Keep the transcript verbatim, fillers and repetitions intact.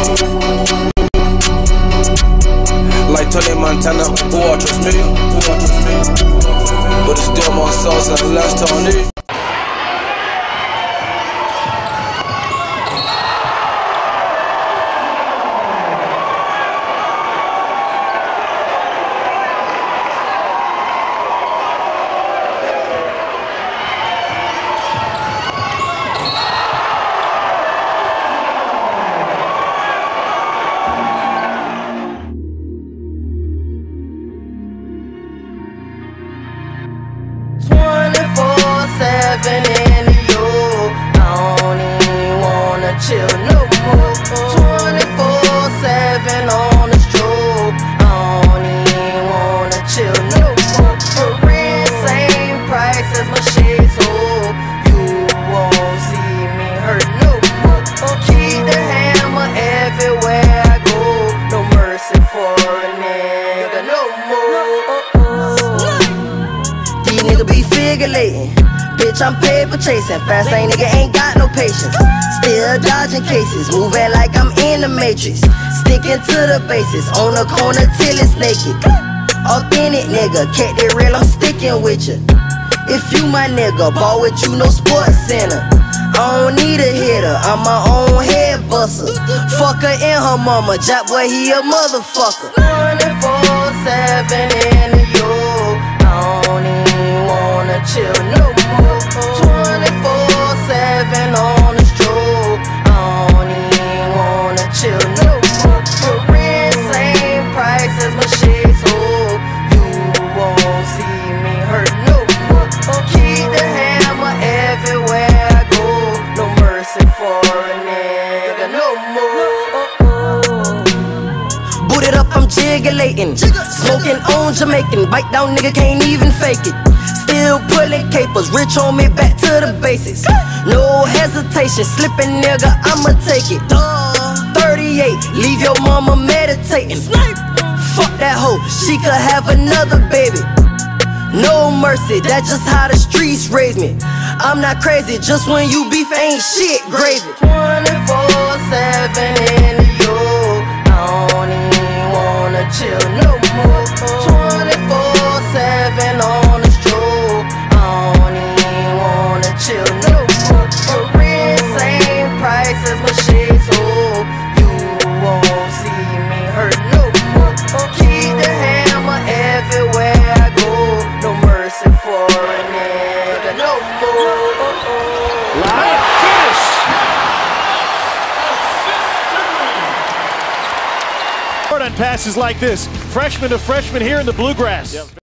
Like Tony Montana, who I trust me, but it's still more sauce than last Tony. twenty-four seven in the yo, I don't even wanna chill no more. twenty-four seven on the strobe, I don't even wanna chill no more. For rent, same price as my shit, so you won't see me hurt no more. Keep the hammer everywhere I go, no mercy for a nigga no more. These niggas be figurating, bitch I'm paper chasing. Fast lane nigga ain't got no patience. Still dodging cases, moving like I'm in the matrix. Sticking to the bases, on the corner till it's naked. Authentic nigga, kept it real, I'm sticking with you. If you my nigga, ball with you, no sports center. I don't need a hitter, I'm my own head buster. Fuck her and her mama, Jack boy he a motherfucker. twenty-four seven in the yo, I don't even wanna chill no more. twenty-four seven on the strobe, I don't even wanna chill no more. For rent, same price as my shit, so you won't see me hurt no more. Keep the hammer everywhere I go, no mercy for a nigga no more. Boot it up, I'm jiggulating, smoking on Jamaican, bite down nigga can't even fake it. Still pulling capers, rich on me, back to the basics. No hesitation, slipping nigga, I'ma take it. thirty-eight, leave your mama meditating. Fuck that hoe, she could have another baby. No mercy, that's just how the streets raise me. I'm not crazy, just when you beef ain't shit gravy. twenty-four seven in the yo, I don't even wanna chill no more. twenty-four seven on the strobe, I don't even wanna chill no more. For rent, same price as my shit, so you won't see me hurt no more. Keep the hammer everywhere I go, no mercy for a nigga no more. Live finish. On passes like this, freshman to freshman here in the Bluegrass. Yep.